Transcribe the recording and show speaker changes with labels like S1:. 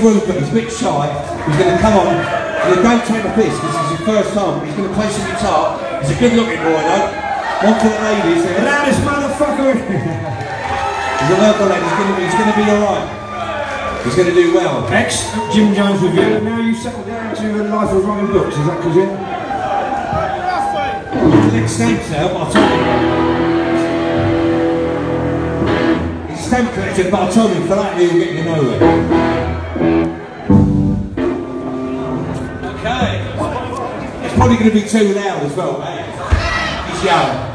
S1: Rupert, he's a bit shy. He's going to come on. Don't take the piss because it's his first time. He's going to play some guitar. He's a good looking boy though. One for the ladies. The loudest motherfucker. He's a local lad. He's going to be alright. He's going to do well.
S2: Ex Jim Jones review. And now you settle down to a life of writing books. Is that because you?
S1: Collect stamps out, but I told him. He's a stamp collector, but I told him for that he'll get you nowhere. Okay. It's probably going to be too loud as well, mate. He's young.